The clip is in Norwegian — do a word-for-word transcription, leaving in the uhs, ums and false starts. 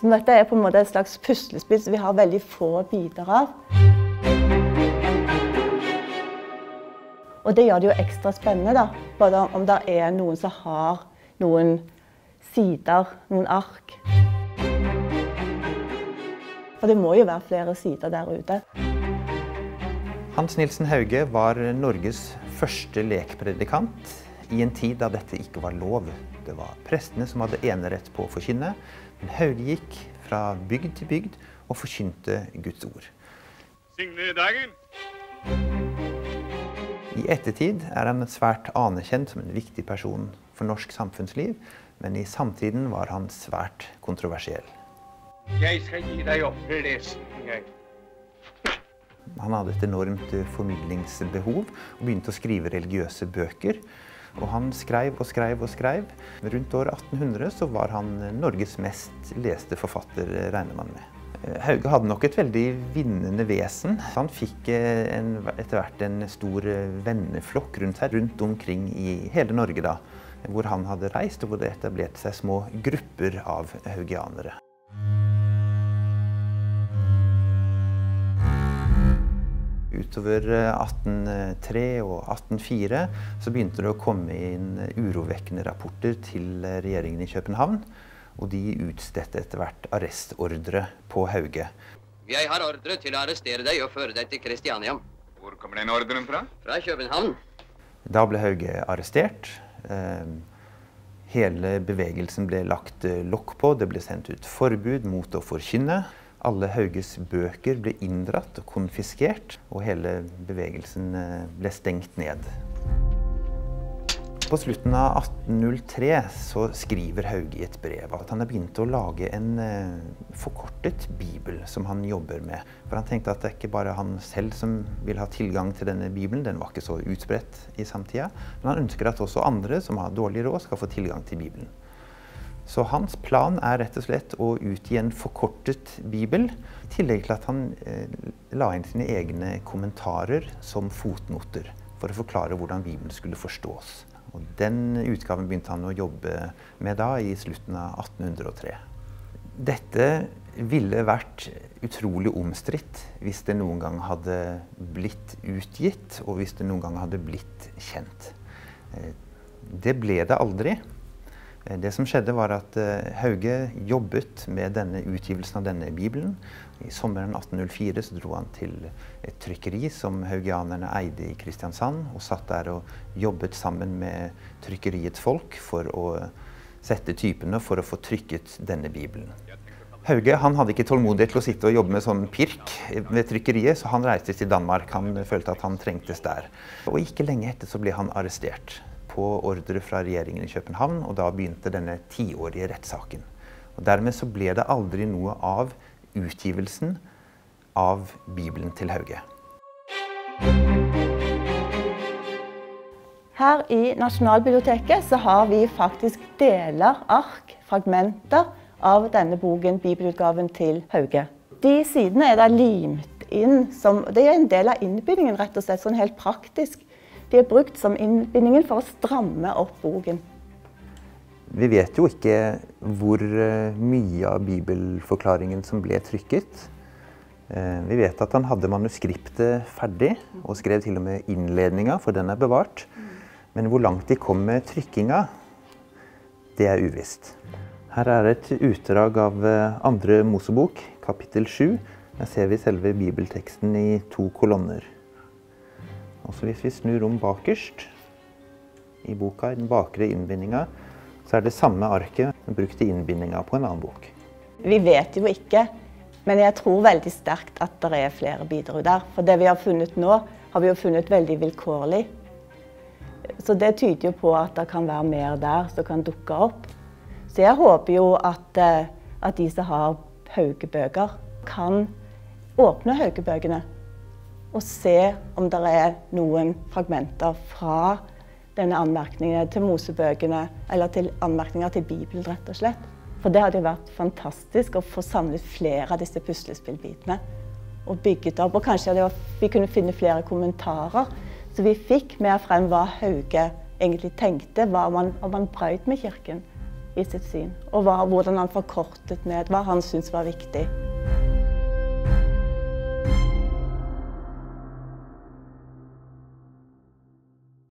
Så dette er på en måte et slags puslespill som vi har veldig få biter av. Og det gjør det jo ekstra spennende da, både om det er noen som har noen sider, noen ark. For det må jo være flere sider der ute. Hans Nielsen Hauge var Norges første lekpredikant i en tid da dette ikke var lov. Det var prestene som hadde enerett på å forkynne, men Hauge gikk fra bygd til bygd og forkynte Guds ord. Signe dagen! I ettertid er han svært anerkjent som en viktig person for norsk samfunnsliv, men i samtiden var han svært kontroversiell. Jeg skal gi deg opplesning, jeg. Han hadde et enormt formidlingsbehov og begynte å skrive religiøse bøker. Og han skrev og skrev og skrev. Rundt år atten hundre så var han Norges mest leste forfatter, regner man med. Hauge hadde nok et veldig vinnende vesen. Han fikk en, etter hvert en stor venneflokk rundt seg, rundt omkring i hele Norge da, hvor han hadde reist og hvor det etablerte seg små grupper av haugianere. Utover atten hundre og tre og atten hundre og fire så begynte det å komme inn urovekkende rapporter til regjeringen i København, og de utstedte etter hvert arrestordre på Hauge. Jeg har ordre til å arrestere deg og føre deg til Kristiania. Hvor kommer den ordren fra? Fra København. Da ble Hauge arrestert. Hele bevegelsen ble lagt lokk på, det ble sendt ut forbud mot å forkynne. Alle Hauges bøker ble inndratt og konfiskert, og hele bevegelsen ble stengt ned. På slutten av atten hundre og tre så skriver Hauge i et brev at han har begynt å lage en forkortet bibel som han jobber med. For han tenkte at det er ikke bare han selv som vil ha tilgang til denne bibelen, den var ikke så utbredt i samtida, men han ønsker at også andre som har dårlig råd skal få tilgang til bibelen. Så hans plan er rett og slett å utgi en forkortet bibel, i tillegg til at han eh, la inn sine egne kommentarer som fotnoter, for å forklare hvordan Bibelen skulle forstås. Og den utgaven begynte han å jobbe med da i slutten av atten hundre og tre. Dette ville vært utrolig omstridt hvis det noen gang hadde blitt utgitt, og hvis det noen gang hadde blitt kjent. Eh, det ble det aldri. Det som skjedde var at Hauge jobbet med denne utgivelsen av denne bibelen. I sommeren atten hundre og fire så dro han til et trykkeri som haugianerne eide i Kristiansand, og satt der og jobbet sammen med trykkeriets folk for å sette typene for å få trykket denne bibelen. Hauge han hadde ikke tålmodighet til å sitte og jobbe med sånn pirk ved trykkeriet, så han reiste til Danmark. Han følte at han trengtes der. Og ikke lenge etter så ble han arrestert på ordre fra regjeringen i København, og da begynte denne tiårige rettssaken. Og dermed så ble det aldri noe av utgivelsen av Bibelen til Hauge. Her i Nasjonalbiblioteket så har vi faktisk deler, ark, fragmenter av denne boken, bibelutgaven til Hauge. De sidene er da limt inn som, det er en del av innbindingen rett og slett, sånn helt praktisk. De er brukt som innbindingen for å stramme opp boken. Vi vet jo ikke hvor mye av bibelforklaringen som ble trykket. Vi vet at han hadde manuskriptet ferdig og skrev til og med innledninga, for den er bevart. Men hvor langt de kom med trykkinga, det er uvisst. Her er et utdrag av andre Mosebok, kapittel sju. Her ser vi selve bibelteksten i to kolonner. Også hvis vi snur om bakerst i boka, i den bakre innbindinga, så er det samme arket brukt i innbindinga på en annen bok. Vi vet jo ikke, men jeg tror veldig sterkt at det er flere bidrag der. For det vi har funnet nå, har vi jo funnet veldig vilkårlig. Så det tyder jo på at det kan være mer der som kan dukke opp. Så jeg håper jo at, at de som har Hauge-bøker kan åpne Hauge-bøkene og se om det er noen fragmenter fra denne anmerkningen til Mosebøkene, eller til anmerkninger til Bibelen, rett og slett. For det hadde jo vært fantastisk å få samlet flere av disse puslespillbitene og bygget opp. Og kanskje det var, vi kunne finne flere kommentarer, så vi fikk mer frem hva Hauge egentlig tenkte, hva man, hva man brøt med kirken. i sitt syn, og hva, hvordan han forkortet ned hva han syntes var viktig.